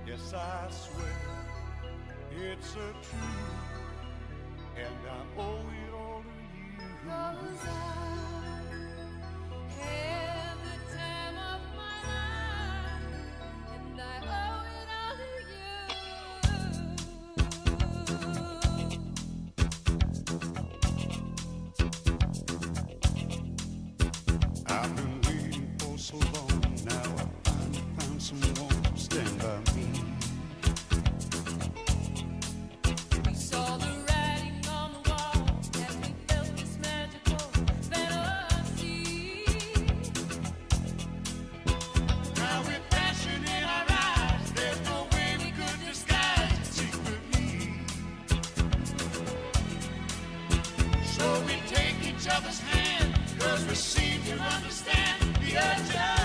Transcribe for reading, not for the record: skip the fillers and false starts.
Yes, I swear it's a truth, and I owe it all to you. 'Cause I had the time of my life, and I owe it all to you. I've been waiting for so long now. I finally found someone to stand by me. We saw the writing on the wall as we felt this magical fantasy. Now with passion in our eyes, there's no way we could disguise it secretly. So we take each other's hand, 'cause we seem to understand the urge.